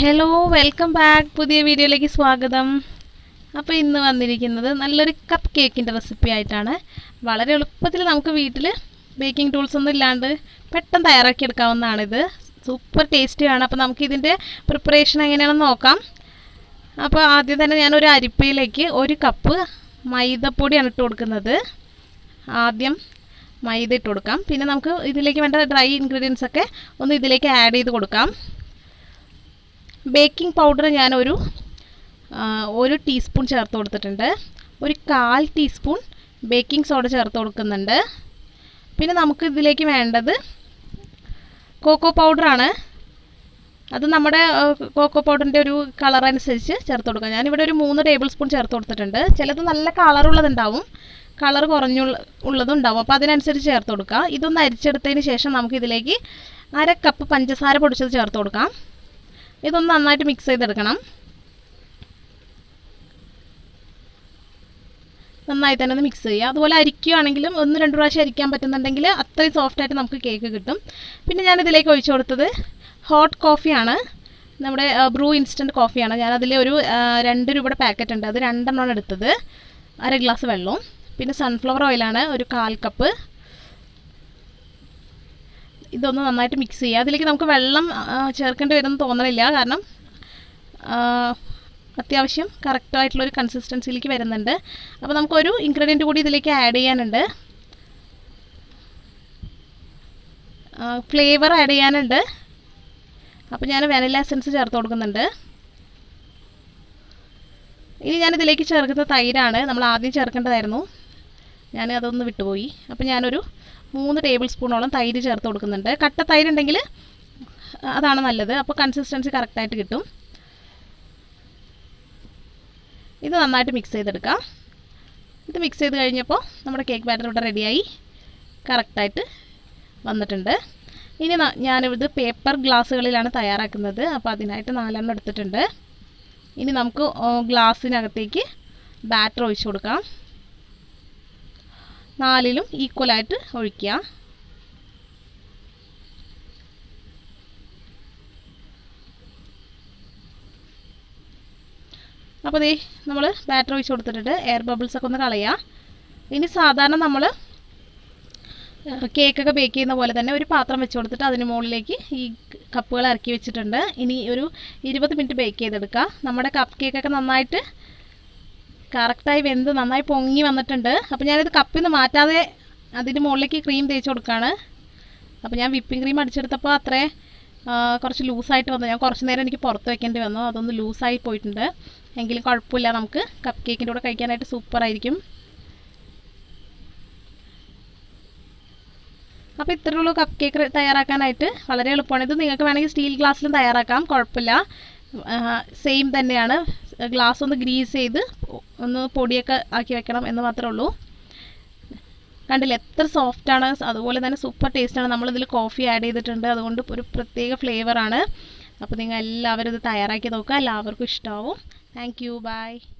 Hello welcome back. പുതിയ വീഡിയോയിലേക്ക് സ്വാഗതം. അപ്പോൾ ഇന്ന് വന്നിരിക്കുന്നത് നല്ലൊരു കപ്പ് കേക്കിൻ്റെ റെസിപ്പി ആയിട്ടാണ്. വളരെ എളുപ്പത്തിൽ നമുക്ക് വീട്ടിൽ ബേക്കിംഗ് ടൂൾസ് ഒന്നും ഇല്ലാണ്ട് പെട്ടെന്ന് തയ്യാറാക്കി എടുക്കാവുന്നതാണിത്. സൂപ്പർ ടേസ്റ്റിയാണ്. അപ്പോൾ നമുക്ക് ഇതിൻ്റെ പ്രിപ്പറേഷൻ എങ്ങനെയാണെന്ന് നോക്കാം. അപ്പോൾ ആദ്യം തന്നെ ഞാനൊരു അരിപ്പയിലേക്ക് 1 കപ്പ് മൈദപ്പൊടിയാണ് ഇട്ട് കൊടുക്കുന്നത്. ആദ്യം മൈദ ഇട്ട് കൊടുക്കാം. പിന്നെ നമുക്ക് ഇതിലേക്ക് വേണ്ട ഡ്രൈ ഇൻഗ്രീഡിയൻസ് ഒക്കെ ഒന്ന് ഇതിലേക്ക് ആഡ് ചെയ്ത് കൊടുക്കാം. ബേക്കിംഗ് പൗഡർ ഞാൻ ഒരു ടീസ്പൂൺ ചേർത്ത് കൊടുത്തിട്ടുണ്ട്. 1/4 ടീസ്പൂൺ ബേക്കിംഗ് സോഡ ചേർത്ത് കൊടുക്കുന്നുണ്ട്. പിന്നെ നമുക്ക് ഇതിലേക്ക് വേണ്ടത് കോക്കോ പൗഡറാണ്. അത് നമ്മുടെ കോക്കോ പൗഡറിൻ്റെ ഒരു കളർ അനുസരിച്ച് ചേർത്ത് കൊടുക്കാം. ഞാനിവിടെ ഒരു 3 ടേബിൾ സ്പൂൺ ചേർത്ത് കൊടുത്തിട്ടുണ്ട്. ചിലത് നല്ല കളറുള്ളതുണ്ടാവും, കളർ കുറഞ്ഞുള്ളതുണ്ടാവും. അപ്പോൾ അതിനനുസരിച്ച് ചേർത്ത് കൊടുക്കുക. ഇതൊന്ന് അരിച്ചെടുത്തതിന് ശേഷം നമുക്ക് ഇതിലേക്ക് 1/2 കപ്പ് പഞ്ചസാര പൊടിച്ചത് ചേർത്ത് കൊടുക്കാം. ഇതൊന്ന് നന്നായിട്ട് മിക്സ് ചെയ്തെടുക്കണം. നന്നായി തന്നെ ഒന്ന് മിക്സ് ചെയ്യുക. അതുപോലെ അരിക്കുകയാണെങ്കിലും 1-2 പ്രാവശ്യം അരിക്കാൻ പറ്റുന്നുണ്ടെങ്കിൽ അത്രയും സോഫ്റ്റായിട്ട് നമുക്ക് കേക്ക് കിട്ടും. പിന്നെ ഞാനിതിലേക്ക് ഒഴിച്ചു കൊടുത്തത് ഹോട്ട് കോഫിയാണ്. നമ്മുടെ ബ്രൂ ഇൻസ്റ്റൻറ്റ് കോഫിയാണ്. ഞാനതിൽ ഒരു 2 രൂപയുടെ പാക്കറ്റ് ഉണ്ട്, അത് 2 എണ്ണമാണ് എടുത്തത്. 1/2 ഗ്ലാസ് വെള്ളവും. പിന്നെ സൺഫ്ലവർ ഓയിലാണ് ഒരു 1/4 കപ്പ്. ഇതൊന്ന് നന്നായിട്ട് മിക്സ് ചെയ്യുക. അതിലേക്ക് നമുക്ക് വെള്ളം ചേർക്കേണ്ടി വരുമെന്ന് തോന്നണില്ല, കാരണം അത്യാവശ്യം കറക്റ്റായിട്ടുള്ളൊരു കൺസിസ്റ്റൻസിയിലേക്ക് വരുന്നുണ്ട്. അപ്പോൾ നമുക്കൊരു ഇൻഗ്രീഡിയൻറ്റ് കൂടി ഇതിലേക്ക് ആഡ് ചെയ്യാനുണ്ട്. ഫ്ലേവർ ആഡ് ചെയ്യാനുണ്ട്. അപ്പോൾ ഞാൻ വാനില എസൻസ് ചേർത്ത് കൊടുക്കുന്നുണ്ട്. ഇനി ഞാനിതിലേക്ക് ചേർക്കുന്ന തൈരാണ്. നമ്മൾ ആദ്യം ചേർക്കേണ്ടതായിരുന്നു, ഞാൻ അതൊന്ന് വിട്ടുപോയി. അപ്പോൾ ഞാനൊരു 3 ടേബിൾ സ്പൂണോളം തൈര് ചേർത്ത് കൊടുക്കുന്നുണ്ട്. കട്ട തൈരുണ്ടെങ്കിൽ അതാണ് നല്ലത്. അപ്പോൾ കൺസിസ്റ്റൻസി കറക്റ്റായിട്ട് കിട്ടും. ഇത് നന്നായിട്ട് മിക്സ് ചെയ്തെടുക്കാം. ഇത് മിക്സ് ചെയ്ത് കഴിഞ്ഞപ്പോൾ നമ്മുടെ കേക്ക് ബാറ്റർ ഇവിടെ റെഡിയായി കറക്റ്റായിട്ട് വന്നിട്ടുണ്ട്. ഇനി ഞാനിത് പേപ്പർ ഗ്ലാസ്സുകളിലാണ് തയ്യാറാക്കുന്നത്. അപ്പോൾ അതിനായിട്ട് 4 എണ്ണം എടുത്തിട്ടുണ്ട്. ഇനി നമുക്ക് ഗ്ലാസ്സിനകത്തേക്ക് ബാറ്റർ ഒഴിച്ചു കൊടുക്കാം. 4ലും ഈക്വലായിട്ട് ഒഴിക്കുക. അപ്പോൾ ദേ നമ്മൾ ബാറ്റർ ഒഴിച്ച് കൊടുത്തിട്ടുണ്ട്. എയർ ബബിൾസൊക്കെ ഒന്ന് കളയുക. ഇനി സാധാരണ നമ്മൾ കേക്കൊക്കെ ബേക്ക് ചെയ്യുന്ന പോലെ തന്നെ ഒരു പാത്രം വെച്ച് കൊടുത്തിട്ട് അതിന് മുകളിലേക്ക് ഈ കപ്പുകൾ ഇറക്കി വെച്ചിട്ടുണ്ട്. ഇനി ഒരു 20 മിനിറ്റ് ബേക്ക് ചെയ്തെടുക്കുക. നമ്മുടെ കപ്പ് കേക്കൊക്കെ നന്നായിട്ട് കറക്റ്റായി വെന്ത് നന്നായി പൊങ്ങി വന്നിട്ടുണ്ട്. അപ്പോൾ ഞാനിത് കപ്പിൽ നിന്ന് മാറ്റാതെ അതിന് മുകളിലേക്ക് ക്രീം തേച്ച് കൊടുക്കുകയാണ്. അപ്പോൾ ഞാൻ വിപ്പിംഗ് ക്രീം അടിച്ചെടുത്തപ്പോൾ അത്രേ കുറച്ച് ലൂസായിട്ട് വന്നു. ഞാൻ കുറച്ച് നേരം എനിക്ക് പുറത്ത് വയ്ക്കേണ്ടി വന്നു. അതൊന്ന് ലൂസായി പോയിട്ടുണ്ട്. എങ്കിലും കുഴപ്പമില്ല, നമുക്ക് കപ്പ് കേക്കിൻ്റെ കൂടെ കഴിക്കാനായിട്ട് സൂപ്പറായിരിക്കും. അപ്പോൾ ഇത്രയേ ഉള്ളൂ കപ്പ് കേക്ക് തയ്യാറാക്കാനായിട്ട്. വളരെ എളുപ്പമാണ്. ഇത് നിങ്ങൾക്ക് വേണമെങ്കിൽ സ്റ്റീൽ ഗ്ലാസ്സിലും തയ്യാറാക്കാം, കുഴപ്പമില്ല. സെയിം തന്നെയാണ്. ഗ്ലാസ് ഒന്ന് ഗ്രീസ് ചെയ്ത് ഒന്ന് പൊടിയൊക്കെ ആക്കി വെക്കണം എന്ന് മാത്രമേ ഉള്ളൂ. കണ്ടില്ല എത്ര സോഫ്റ്റാണ്, അതുപോലെ തന്നെ സൂപ്പർ ടേസ്റ്റാണ്. നമ്മളിതിൽ കോഫി ആഡ് ചെയ്തിട്ടുണ്ട്, അതുകൊണ്ട് ഒരു പ്രത്യേക ഫ്ലേവറാണ്. അപ്പോൾ നിങ്ങൾ എല്ലാവരും ഇത് തയ്യാറാക്കി നോക്കുക, എല്ലാവർക്കും ഇഷ്ടമാവും. Thank you, by.